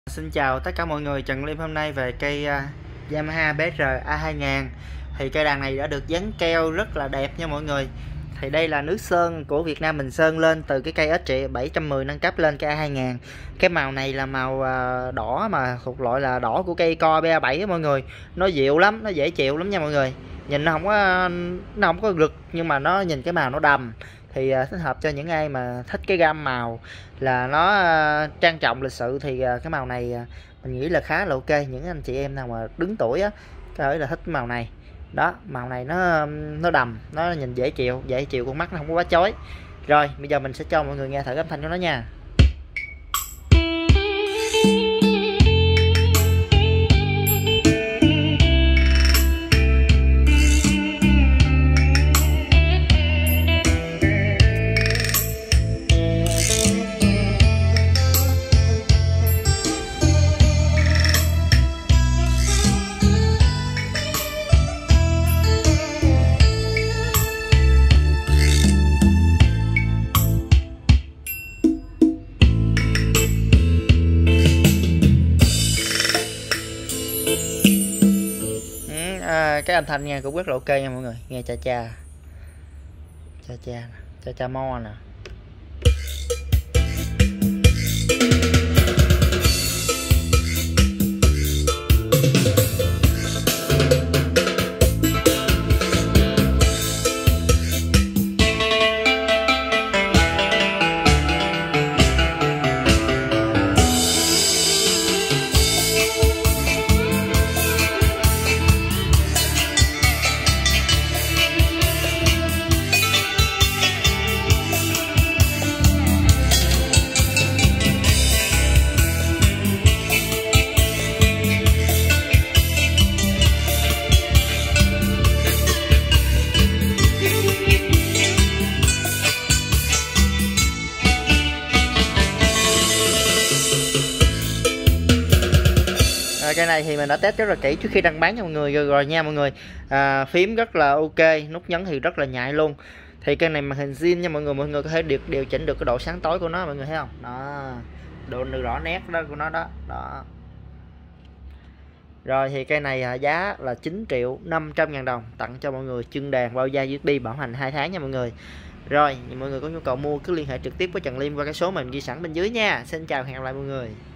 Xin chào tất cả mọi người, Trần Liêm hôm nay về cây Yamaha BR A2000. Thì cây đàn này đã được dán keo rất là đẹp nha mọi người. Thì đây là nước sơn của Việt Nam mình sơn lên từ cái cây ếch trị 710 nâng cấp lên cây A2000. Cái màu này là màu đỏ mà thuộc loại là đỏ của cây co BA7 á mọi người. Nó dịu lắm, nó dễ chịu lắm nha mọi người. Nhìn nó không có rực nhưng mà nó nhìn cái màu nó đầm. Thì thích hợp cho những ai mà thích cái gam màu là nó trang trọng lịch sự thì cái màu này mình nghĩ là khá là ok. Những anh chị em nào mà đứng tuổi á có thể là thích màu này. Đó, màu này nó đầm, nó nhìn dễ chịu, con mắt nó không có quá chói. Rồi bây giờ mình sẽ cho mọi người nghe thử âm thanh của nó nha. Cái âm thanh nghe cũng rất là ok nha mọi người. Nghe cha mo nè. Cái này thì mình đã test rất là kỹ trước khi đăng bán cho mọi người rồi nha mọi người. Phím rất là ok, nút nhấn thì rất là nhạy luôn. Thì cây này màn hình zin nha mọi người có thể điều chỉnh được cái độ sáng tối của nó, mọi người thấy không? Đó, độ rõ nét đó của nó đó. Rồi thì cây này giá là 9.500.000 đồng, tặng cho mọi người chân đàn bao da USB bảo hành 2 tháng nha mọi người. Rồi mọi người có nhu cầu mua cứ liên hệ trực tiếp với Trần Liêm qua cái số mình ghi sẵn bên dưới nha. Xin chào, hẹn gặp lại mọi người.